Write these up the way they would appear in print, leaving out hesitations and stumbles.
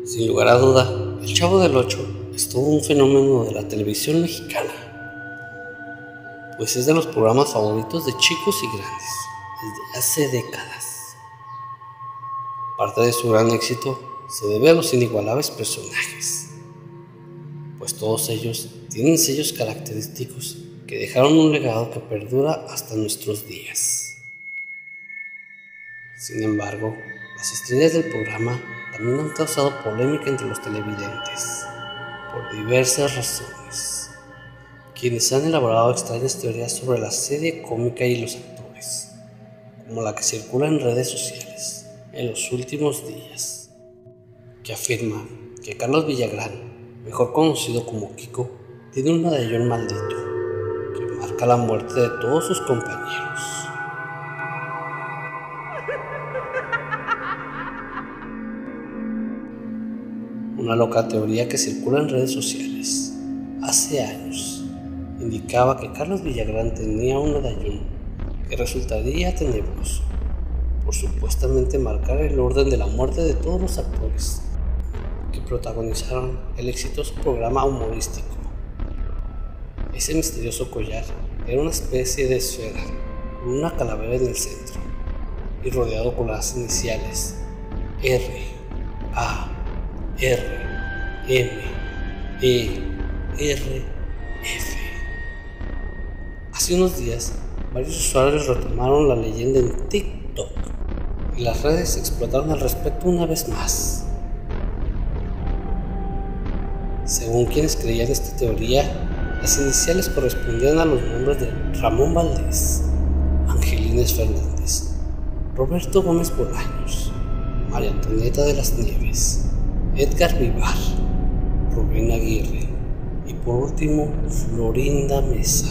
Sin lugar a duda, El Chavo del Ocho es todo un fenómeno de la televisión mexicana, pues es de los programas favoritos de chicos y grandes desde hace décadas. Parte de su gran éxito se debe a los inigualables personajes, pues todos ellos tienen sellos característicos que dejaron un legado que perdura hasta nuestros días. Sin embargo, las estrellas del programa también han causado polémica entre los televidentes, por diversas razones, quienes han elaborado extrañas teorías sobre la serie cómica y los actores, como la que circula en redes sociales en los últimos días, que afirma que Carlos Villagrán, mejor conocido como Kiko, tiene un medallón maldito que marca la muerte de todos sus compañeros. Una loca teoría que circula en redes sociales hace años indicaba que Carlos Villagrán tenía un medallón que resultaría tenebroso por supuestamente marcar el orden de la muerte de todos los actores que protagonizaron el exitoso programa humorístico. Ese misterioso collar era una especie de esfera con una calavera en el centro y rodeado con las iniciales R, A, R, M, E, R, F. Hace unos días, varios usuarios retomaron la leyenda en TikTok y las redes explotaron al respecto una vez más. Según quienes creían esta teoría, las iniciales correspondían a los nombres de Ramón Valdés, Angelines Fernández, Roberto Gómez Bolaños, María Antonieta de las Nieves, Edgar Vivar, Rubén Aguirre y por último Florinda Mesa.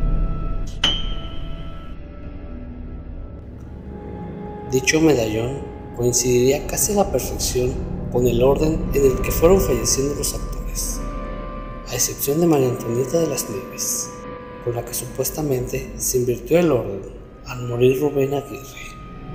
Dicho medallón coincidiría casi a la perfección con el orden en el que fueron falleciendo los actores, a excepción de María Antonieta de las Nieves, con la que supuestamente se invirtió el orden al morir Rubén Aguirre.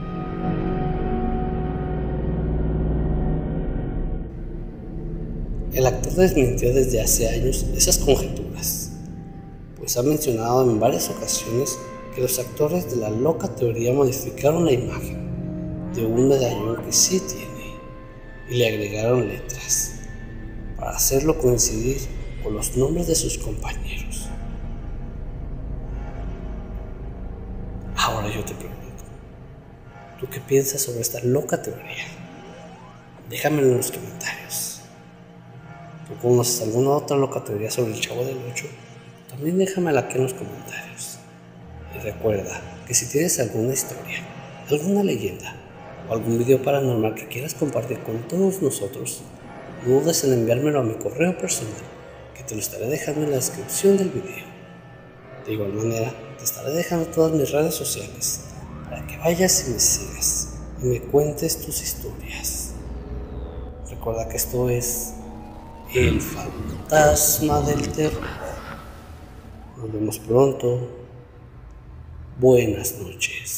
El actor desmintió desde hace años esas conjeturas, pues ha mencionado en varias ocasiones que los actores de la loca teoría modificaron la imagen de un medallón que sí tiene y le agregaron letras para hacerlo coincidir con los nombres de sus compañeros. Ahora yo te pregunto, ¿tú qué piensas sobre esta loca teoría? Déjamelo en los comentarios. ¿Tú conoces alguna otra loca teoría sobre el Chavo del Ocho? También déjamela aquí en los comentarios. Y recuerda que si tienes alguna historia, alguna leyenda o algún video paranormal que quieras compartir con todos nosotros, no dudes en enviármelo a mi correo personal, que te lo estaré dejando en la descripción del video. De igual manera, te estaré dejando todas mis redes sociales para que vayas y me sigas y me cuentes tus historias. Recuerda que esto es El Fantasma del Terror. Nos vemos pronto. Buenas noches.